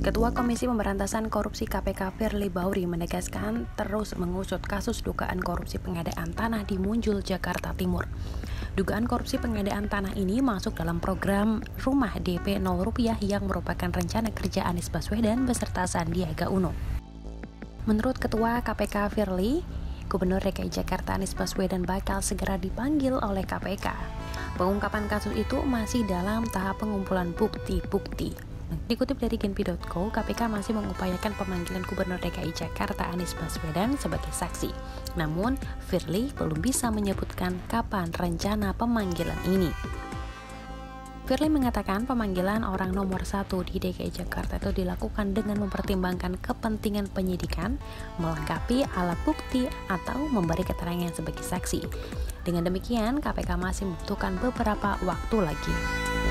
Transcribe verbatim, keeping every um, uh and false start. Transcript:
Ketua Komisi Pemberantasan Korupsi K P K Firly Bahuri menegaskan terus mengusut kasus dugaan korupsi pengadaan tanah di Munjul, Jakarta Timur. Dugaan korupsi pengadaan tanah ini masuk dalam program Rumah D P nol rupiah yang merupakan rencana kerja Anies Baswedan beserta Sandiaga Uno. Menurut Ketua K P K Firly, Gubernur D K I Jakarta Anies Baswedan bakal segera dipanggil oleh K P K. Pengungkapan kasus itu masih dalam tahap pengumpulan bukti-bukti. Dikutip dari genpi titik co, K P K masih mengupayakan pemanggilan Gubernur D K I Jakarta Anies Baswedan sebagai saksi. Namun, Firly belum bisa menyebutkan kapan rencana pemanggilan ini. Firly mengatakan pemanggilan orang nomor satu di D K I Jakarta itu dilakukan dengan mempertimbangkan kepentingan penyidikan, melengkapi alat bukti, atau memberi keterangan sebagai saksi. Dengan demikian, K P K masih membutuhkan beberapa waktu lagi.